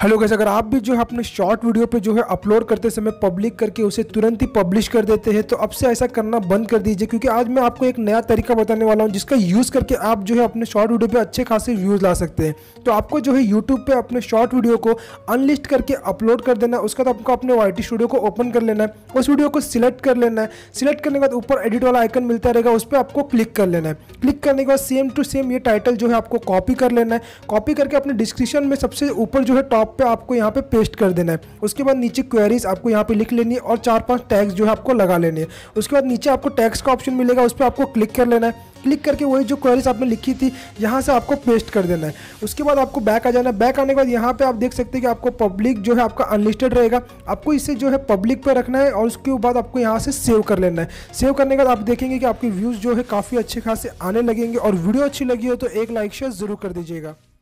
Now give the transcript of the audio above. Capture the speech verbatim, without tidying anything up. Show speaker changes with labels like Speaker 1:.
Speaker 1: Hello guys, अगर आप भी जो है अपने शॉर्ट वीडियो पे जो है अपलोड करते समय पब्लिक करके उसे तुरंत ही पब्लिश कर देते हैं, तो अब से ऐसा करना बंद कर दीजिए। क्योंकि आज मैं आपको एक नया तरीका बताने वाला हूं जिसका यूज़ करके आप जो है अपने शॉर्ट वीडियो पे अच्छे खासे व्यूज़ ला सकते हैं। तो आपको जो है यूट्यूब पे अपने शॉर्ट वीडियो को अनलिस्ट करके अपलोड कर देना है। उसके बाद आपको अपने वाई टी स्टूडियो को ओपन कर लेना है, उस वीडियो को सिलेक्ट कर लेना है। सिलेक्ट करने के बाद ऊपर एडिट वाला आइकन मिलता रहेगा, उस पर आपको क्लिक कर लेना है। क्लिक करने के बाद सेम टू सेम ये टाइटल जो है आपको कॉपी कर लेना है। कॉपी करके अपने डिस्क्रिप्शन में सबसे ऊपर जो है टॉप पे आपको यहाँ पे पेस्ट कर देना है। उसके बाद नीचे क्वेरीज आपको यहाँ पे लिख लेनी है और चार पांच टैग्स जो है आपको लगा लेने हैं। उसके बाद नीचे आपको टैग्स का ऑप्शन मिलेगा, उस पर आपको क्लिक कर लेना है। क्लिक करके वही जो क्वेरीज आपने लिखी थी यहाँ से आपको पेस्ट कर देना है। उसके बाद आपको बैक आ जाना है। बैक आने के बाद यहाँ पे आप देख सकते हैं कि आपको पब्लिक जो है आपका अनलिस्टेड रहेगा। आपको इसे जो है पब्लिक पे रखना है और उसके बाद आपको यहाँ से सेव कर लेना है। सेव करने के बाद आप देखेंगे कि आपके व्यूज़ जो है काफ़ी अच्छे खासे आने लगेंगे। और वीडियो अच्छी लगी हो तो एक लाइक शेयर ज़रूर कर दीजिएगा।